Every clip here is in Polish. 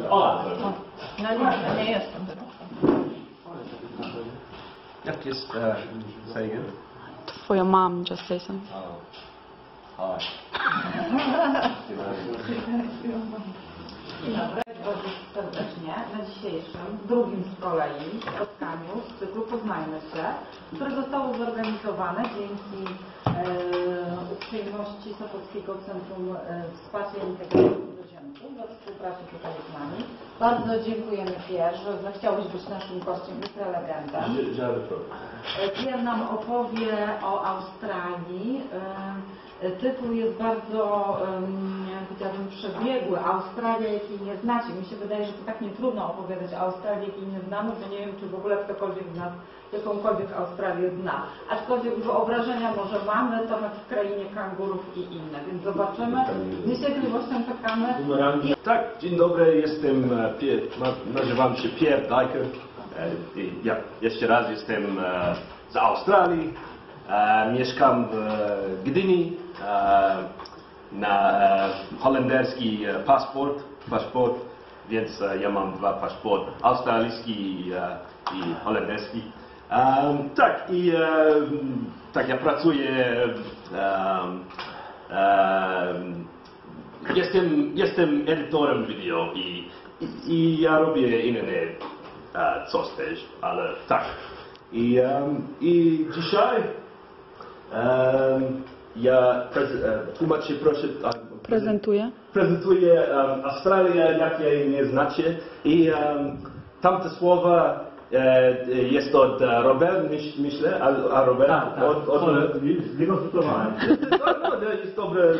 Ola. No nie jestem. Jak jest Sejgen? For your mom, just say something. Hi. Dzień dobry, bardzo serdecznie na dzisiejszym, drugim z kolei spotkaniu z cyklu Poznajmy się, które zostało zorganizowane dzięki uprzejmości Sopockiego Centrum Wsparcia Integracji Cudzoziemców we współpracy tutaj z nami. Bardzo dziękujemy Pierre, że zechciałeś być naszym gościem i prelegentem. Pierre nam opowie o Australii. Tytuł jest bardzo, powiedziałabym, przebiegły. Australia, jakiej nie znacie. Mi się wydaje, że to tak nie trudno opowiadać o Australii, jakiej nie znamy, bo nie wiem, czy w ogóle ktokolwiek z nas jakąkolwiek Australię zna. Aczkolwiek wyobrażenia może mamy, to w krainie kangurów i inne, więc zobaczymy. Z niecierpliwością czekamy. Tak, dzień dobry, nazywam się Pierre Dijker. Jeszcze raz jestem z Australii. Mieszkam w Gdyni na holenderski paszport, więc ja mam dwa paszporty, australijski i holenderski. Tak, ja pracuję, jestem edytorem wideo i ja robię inne coś też, ale tak. I dzisiaj ja tłumaczę, proszę, prezentuję Australię, jakiej nie znacie, i tamte słowa jest od Robert, myślę, a Robert nie konsultowałem. To jest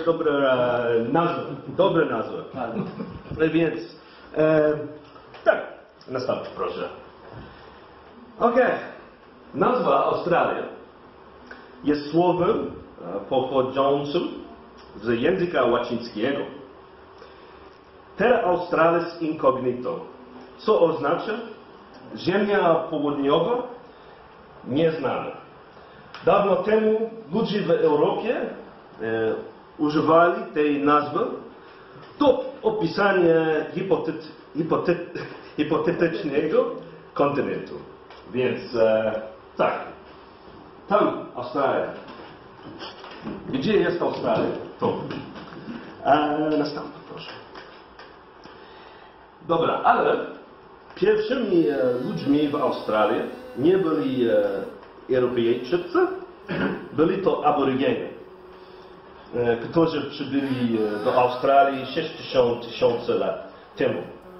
dobra nazwa. Więc tak, następny proszę. Okej, nazwa Australia jest słowem pochodzącym z języka łacińskiego. Terra Australis Incognito, co oznacza Ziemia Południowa nieznana. Dawno temu ludzie w Europie używali tej nazwy do opisania hipotetycznego kontynentu. Więc tak, tam Australia. Gdzie jest Australia? To. Następny, proszę. Dobra, ale pierwszymi ludźmi w Australii nie byli Europejczycy, byli to Aborigenie, którzy przybyli do Australii 60 000 lat temu.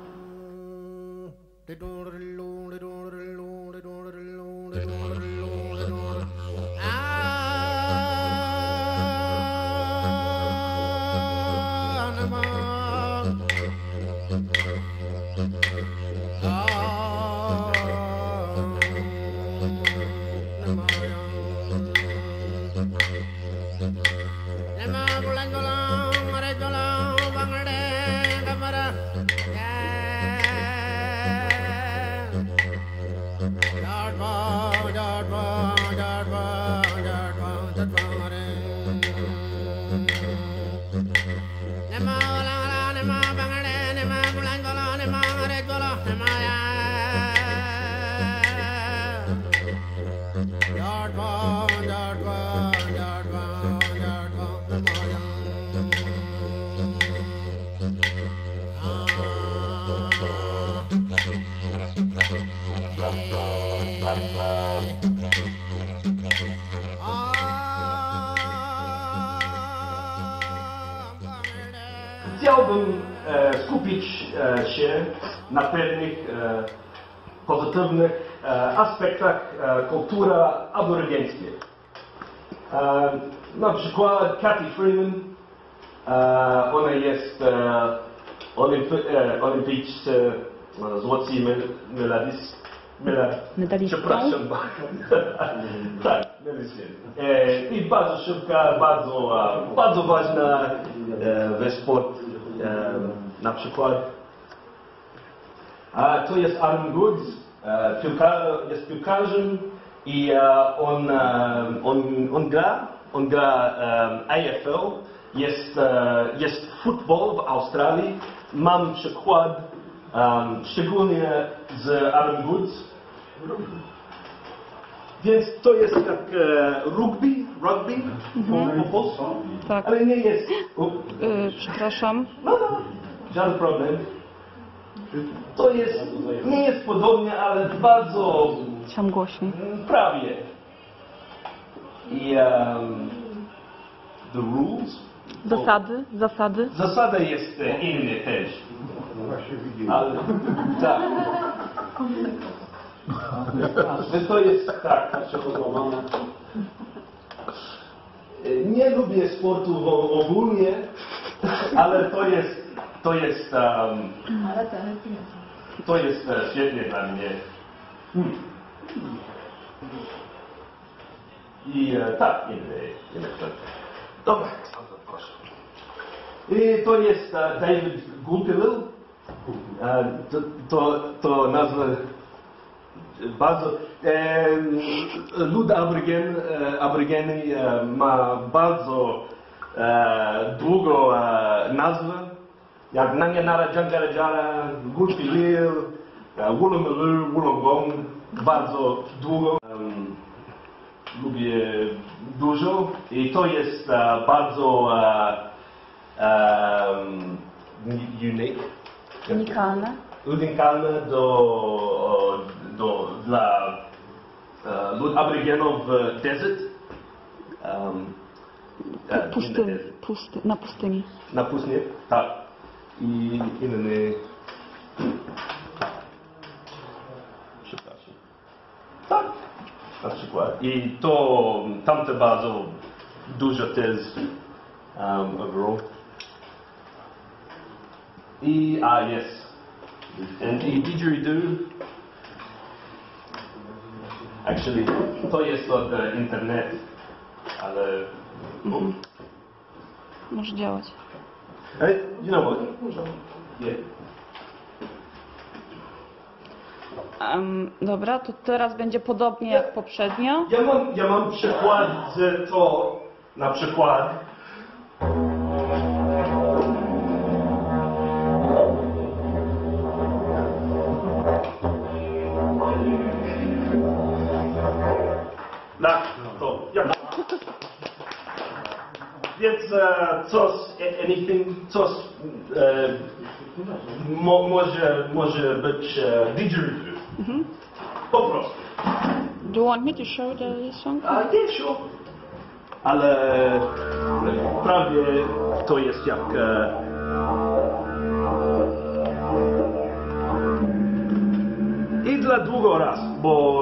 Chciałbym skupić się na pewnych pozytywnych aspektach kultury aborygeńskiej. Na przykład Cathy Freeman, ona jest olimpijską złotą medalistą. Przepraszam. Tak, i bardzo szybka, bardzo ważna w sport. Na przykład to jest Aaron Woods, jest piłkarzem i on gra AFL, jest futbol w Australii. Mam przykład szczególnie z Adam Woods. Więc to jest jak rugby po polsku, Tak. ale nie jest. Przepraszam. No, żaden problem. To jest, nie jest podobnie, ale bardzo Chciałam głośniej. prawie. I the rules. Zasady. Zasada jest inny też. Ale tak. To jest tak. Nie lubię sportu ogólnie, ale to jest świetnie dla mnie. I tak, inny rzecz. Dobra, proszę. I to jest David Gulpilil. To nazwa bardzo... Lud Aborigeny ma bardzo długą nazwę. Jak Nanya Nara Jankara Jara, Gulpilil, Wulamalu, Wulongong. Bardzo długo. Lubię dużo i to jest bardzo unikalne dla lud Aboriginów w desert. Na pustyni. Na pustyni, tak. I inny... Przepraszam. Tak. Na przykład. I to tamte bardzo dużo też overall. I yes. I didgeridoo. Actually, to jest od internet, ale... Może działać. You know what? Yeah. Dobra, to teraz będzie podobnie jak poprzednio. Ja mam przykład z to, na przykład. Tak, to ja. Więc może być didgeridoo. Po prostu. Do you want me to show the song? Nie, sure. Ale prawie to jest jak i dla długo raz, bo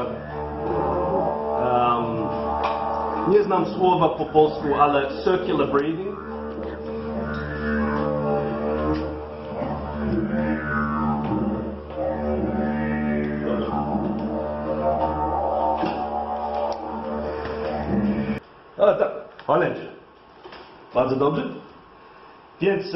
nie znam słowa po polsku, ale circular breathing. Tak, Holendzie. Bardzo dobrze. Więc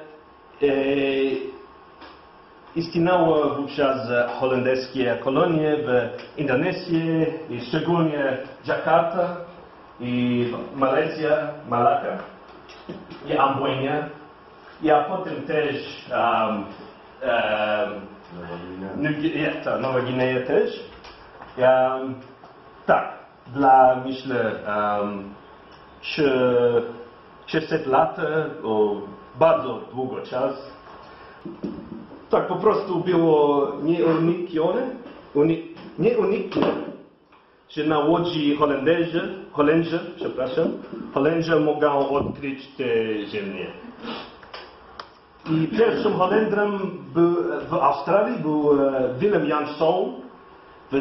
istniały wówczas holenderskie kolonie w Indonezji i szczególnie Jakarta i Malezja, Malaka i Amboina. A potem też Nowa Gwinea też. Tak, dla myślę 600 lat, bardzo długo czas. Tak po prostu było nieuniknione, że na łodzi Holendrzy mogą odkryć tę ziemię. I pierwszym Holendrem w Australii był Willem Jansson w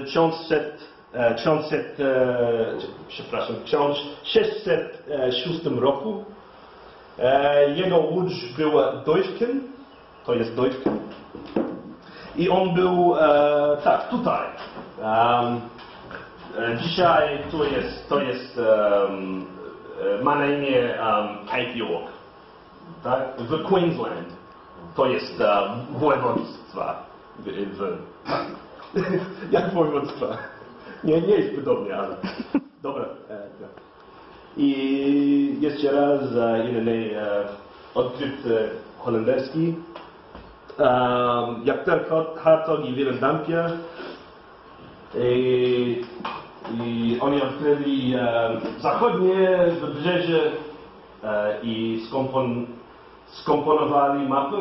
1606 roku. Jego łódź była Deutschken, to jest Deutschken. I on był tak, tutaj. Dzisiaj to jest ma na imię Cape York, tak? W Queensland. To jest województwa. Jak województwa? Nie jest podobnie, ale dobra. I jeszcze raz inny odkryt holenderski. jak ten hertog i Wielendampier. I oni odkryli zachodnie wybrzeże i skomponowali mapy.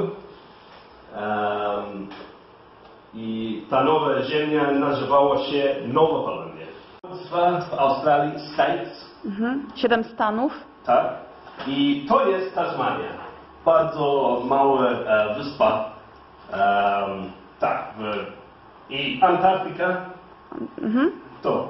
I ta nowa ziemia nazywała się Nowa Holandia. W Australii Strait. 7 stanów. Tak. I to jest Tasmania. Bardzo mała wyspa. Tak. I Antarktyka. To.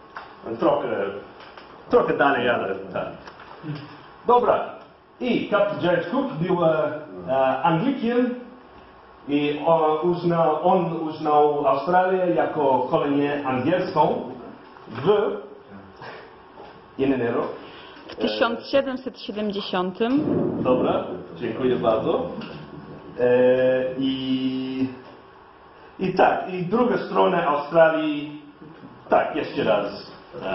Trochę dalej, ale tak. Dobra. I kapitan James Cook był Anglikiem i on uznał Australię jako kolonię angielską w inny rok. W 1770. Dobra, dziękuję bardzo. I tak, i druga strona Australii, tak, jeszcze raz,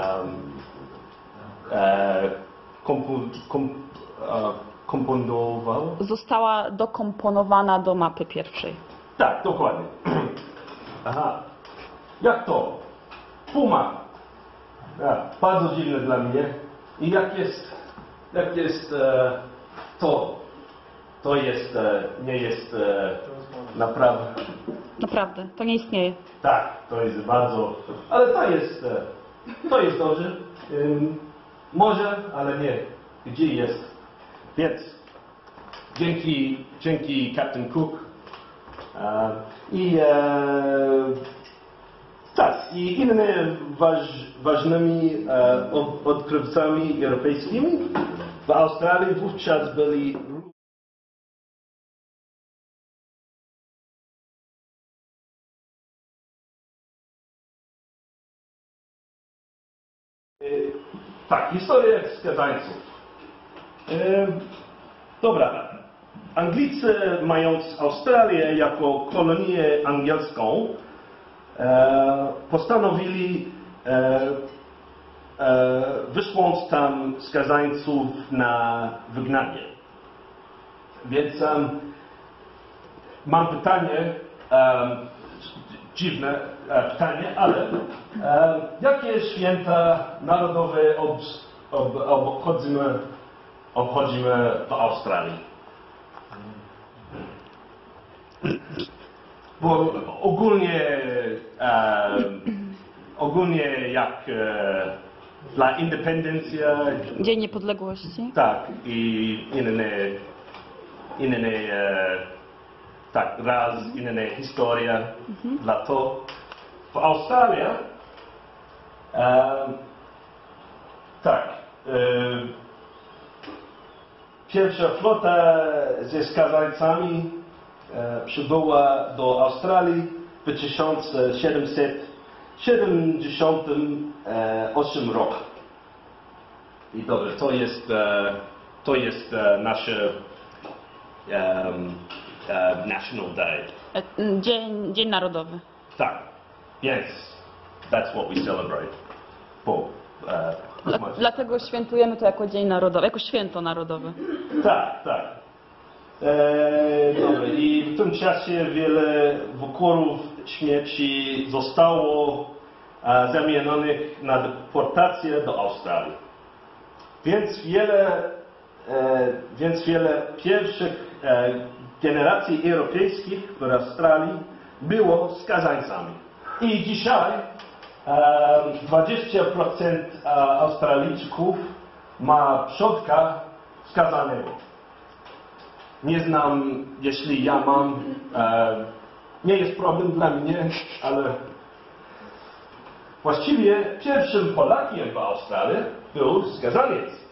komponowała? Została dokomponowana do mapy pierwszej. Tak, dokładnie. Aha. Jak to? Puma. Bardzo dziwne dla mnie. I jak jest to? To jest, nie jest naprawdę. Naprawdę, to nie istnieje. Tak, to jest bardzo, ale to jest dobrze. Może, ale nie. Gdzie jest? Więc dzięki Captain Cook tak, i innymi ważnymi odkrywcami europejskimi w Australii wówczas byli tak, historia skazańców. Dobra. Anglicy, mając Australię jako kolonię angielską, postanowili wysłać tam skazańców na wygnanie. Więc mam pytanie, dziwne pytanie, ale jakie święta narodowe obchodzimy w Australii? Bo ogólnie jak dla independencja. Dzień Niepodległości. Tak, i inne tak, raz inna historia dla to. W Australii tak, pierwsza flota ze skazańcami przybyła do Australii w 1778 roku. I dobrze, to jest nasz National Day. Dzień Narodowy. Tak, więc that's what we celebrate. Dlatego świętujemy to jako Dzień Narodowy, jako święto narodowe. Tak, tak. Dobra, i w tym czasie wiele wykorów śmierci zostało zamienionych na deportację do Australii. Więc wiele pierwszych generacji europejskich w Australii było skazańcami. I dzisiaj 20% Australijczyków ma przodka skazanego. Nie znam, jeśli ja mam, nie jest problem dla mnie, ale właściwie pierwszym Polakiem w Australii był skazaniec.